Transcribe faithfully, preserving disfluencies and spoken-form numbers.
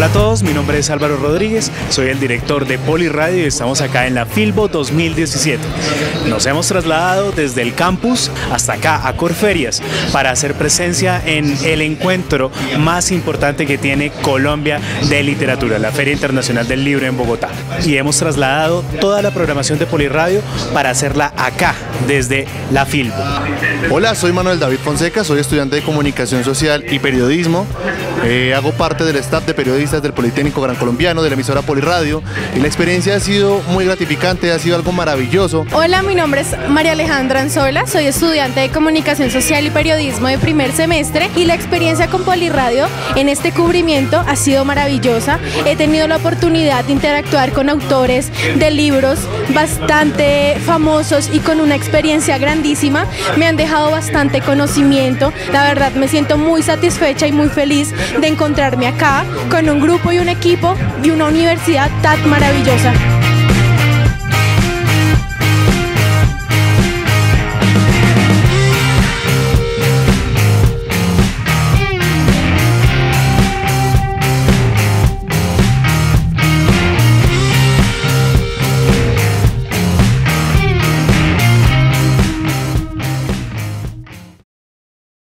Hola a todos, mi nombre es Álvaro Rodríguez, soy el director de Poliradio y estamos acá en la Filbo dos mil diecisiete. Nos hemos trasladado desde el campus hasta acá, a Corferias, para hacer presencia en el encuentro más importante que tiene Colombia de literatura, la Feria Internacional del Libro en Bogotá. Y hemos trasladado toda la programación de Poliradio para hacerla acá, desde la Filbo. Hola, soy Manuel David Fonseca, soy estudiante de Comunicación Social y Periodismo. Eh, hago parte del staff de periodistas del Politécnico Gran Colombiano, de la emisora Poliradio, y la experiencia ha sido muy gratificante, ha sido algo maravilloso. Hola, mi nombre es María Alejandra Anzola, soy estudiante de Comunicación Social y Periodismo de primer semestre, y la experiencia con Poliradio en este cubrimiento ha sido maravillosa. He tenido la oportunidad de interactuar con autores de libros bastante famosos y con una experiencia grandísima. Me han dejado bastante conocimiento. La verdad, me siento muy satisfecha y muy feliz de encontrarme acá con un grupo y un equipo y una universidad tan maravillosa.